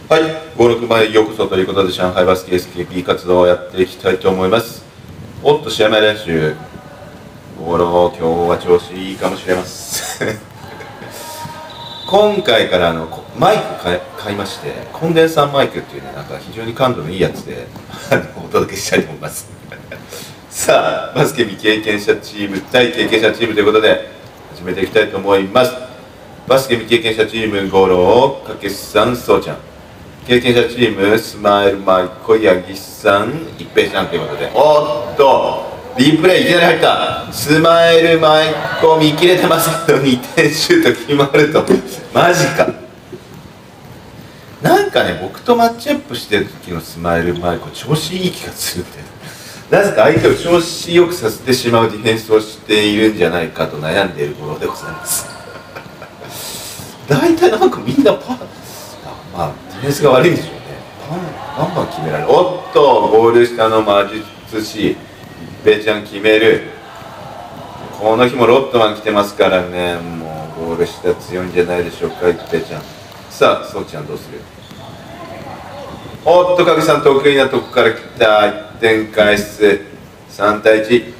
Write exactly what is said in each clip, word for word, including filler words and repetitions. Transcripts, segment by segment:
はい、ご、ろくまへようこそということで、上海バスケ エスケーピー 活動をやっていきたいと思います。おっと、試合前練習。ごろ、今日は調子いいかもしれません。今回からあのマイク買い、買いまして、コンデンサーマイクっていうね、なんか非常に感度のいいやつでお届けしたいと思います。さあ、バスケ未経験者チーム対経験者チームということで、始めていきたいと思います。バスケ未経験者チーム、五郎、かけさん、そうちゃん。経験者チーム、スマイル、マイコ、ヤギさん、一平ちゃんということで、おっと、リプレイいきなり入った。スマイル、マイコ、見切れてますけど、にてんシュート決まると、マジか。なんかね、僕とマッチアップしてる時のスマイル、マイコ、調子いい気がするんで、なぜか相手を調子よくさせてしまうディフェンスをしているんじゃないかと悩んでいるものでございます。大体なんかみんなパン、まあ、ディフェンスが悪いんでしょうね。パン、バンバン決められる。おっと、ゴール下の魔術師、一平ちゃん決める。この日もロットマン来てますからね、もうゴール下強いんじゃないでしょうか、一平ちゃん。さあ、そうちゃんどうする？おっと、影さん得意なとこから来た。いってん返す。さんたいいち。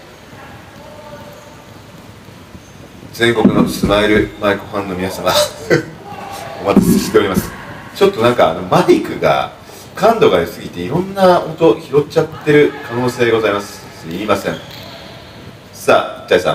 全国のスマイルマイクファンの皆様お待たせしております。ちょっとなんかあのマイクが感度が良すぎていろんな音拾っちゃってる可能性がございます。すいません。さあ、いちたいさん。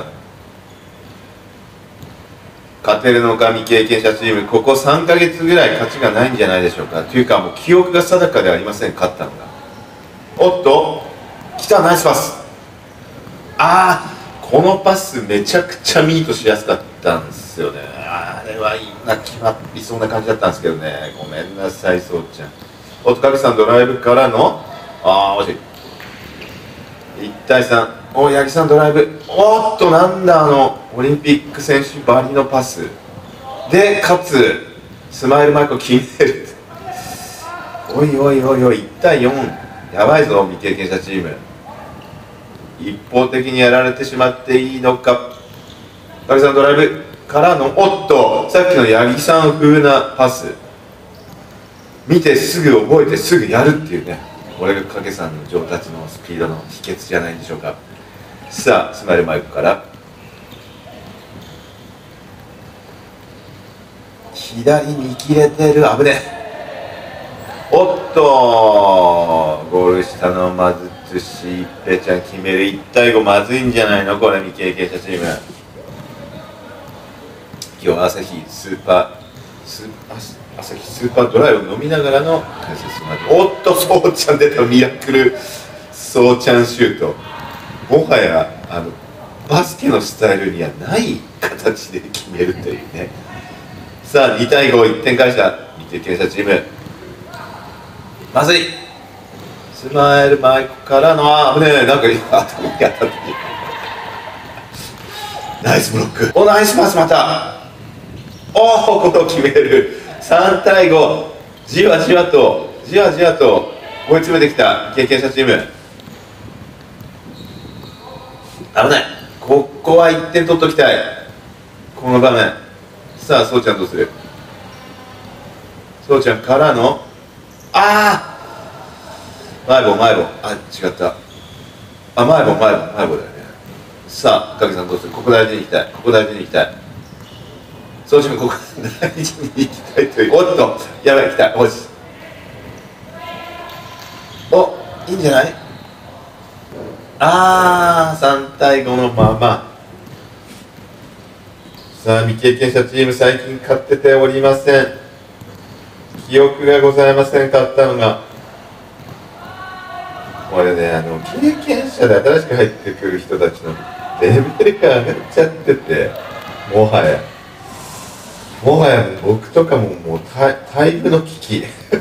勝てるのか未経験者チーム、ここさんかげつぐらい勝ちがないんじゃないでしょうか。というかもう記憶が定かではありません、勝ったのが。おっと、来た、ナイスパス。ああ、このパスめちゃくちゃミートしやすかったんですよね。あれはいいな、決まりそうな感じだったんですけどね。ごめんなさい、そうちゃん。おっと、影さんドライブからの、ああ、惜しい。いちたいさん。お、八木さんドライブ。おっと、なんだあのオリンピック選手ばりのパスで、かつスマイルマイクを決める。おいおいおいおい、いちたいよん。やばいぞ、未経験者チーム。一方的にやられてしまっていいのか。影さんドライブからの、おっと、さっきの八木さん風なパス見てすぐ覚えてすぐやるっていうね、これが影さんの上達のスピードの秘訣じゃないんでしょうか。さあ、スマイルマイクから左見切れてる。危ねえ。おっと、ゴール下の魔術師一平ちゃん決める。いちたいご、まずいんじゃないのこれ、未経験者チーム。今日は朝日スーパース朝日スーパードライを飲みながらの解説となる。おっと、そうちゃん出た。ミラクルそうちゃんシュート。もはやあのバスケのスタイルにはない形で決めるというね。さあ、にたいご、いってん返した未経験者チーム。まずい。スマイルマイクからの、あ危ねえ、なんか今頭に当たってナイスブロック。お、ナイスパス。またおお、この決める。さんたいご、じわじわとじわじわと追い詰めてきた経験者チーム。危ない。ここはいってん取っときたい、この場面。さあ、そうちゃんどうする？そうちゃんからの、ああ前棒前棒、あ違った、あ前棒前棒前棒だよね。さあ、影さんどうする？ここ大事にいきたい、ここ大事にいきたい。そうちゃんここ大事にいきたいという。おっと、やばい、来た、おしお、いいんじゃない？ああ、さんたいごのまま。さあ、未経験者チーム最近勝ってておりません。記憶がございません、勝ったのが。これね、あの経験者で新しく入ってくる人たちのレベルが上がっちゃってて、もはやもはや僕とかももう退部の危機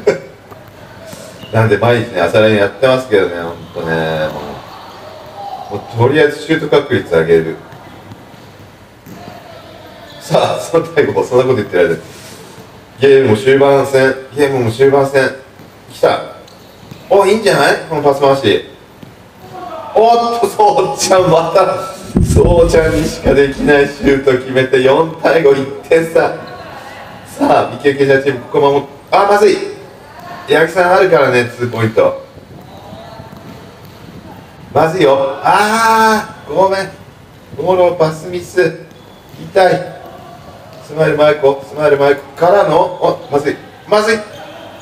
なんで毎日ね、朝練やってますけどね、ほんとね、もうもうとりあえずシュート確率上げる。さあ、さんたいご、そんなこと言ってられる。ゲームも終盤戦、ゲームも終盤戦。来た。お、いいんじゃない？このパス回し。おっと、そうちゃん、またそうちゃんにしかできないシュート決めてよんたいご、いってんさ。さあ、未経験者チーム、ここ守っ、あ、まずい。 八木さんあるからね、ツーポイント。まずいよ。あー、ごめん。ボールパスミス。痛い。スマイルマイコ、スマイルマイコからの、お、まずい。まずい。危ね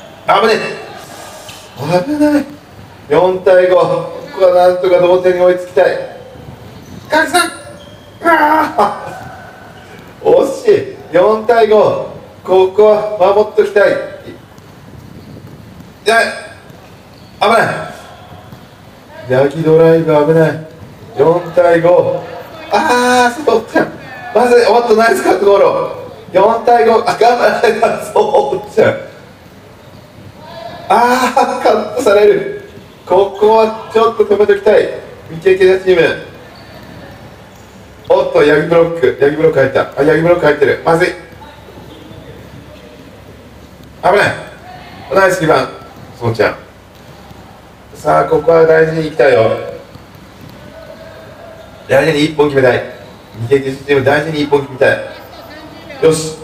え。危ない。よんたいご。ここはなんとか同点に追いつきたい。カキさん。あー、惜しい。よんたいご。ここは守っときたい。いや、危ない。ヤギドライブ危ない。よんたいご。ああ、そうちゃん。まずい。おっと、ナイスカットゴロ。よんたいご。あ、頑張られた。そうちゃん。ああ、カットされる。ここはちょっと止めときたい。未経験者チーム。おっと、ヤギブロック。ヤギブロック入った。あ、ヤギブロック入ってる。まずい。危ない。ナイスリバウンド。そうちゃん。さあ、ここは大事にいきたいよ。大事にいっぽん決めたい。未経験者チーム、大事にいっぽん決めたい。よし。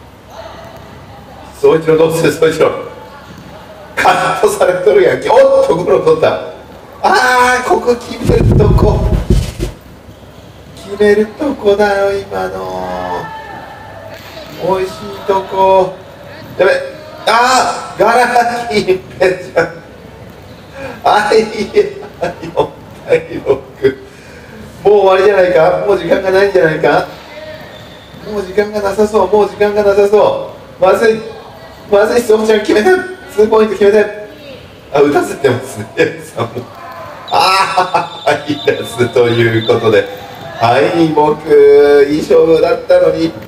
総一郎どうする、総一郎。カットされとるやんけ。おっと、ゴロ取った。ああ、ここ決めるとこ。決めるとこだよ、今の。おいしいとこ。やべ。ああ、ガラキーペちゃん。あいや、よんたいろく。もう終わりじゃないか。もう時間がないんじゃないか。もう時間がなさそう。もう時間がなさそう。まずい。まずい。そうちゃん決めた。ツーポイント決めた。あ、打たせてますね。ああ、いいですということで。はい、僕、いい勝負だったのに。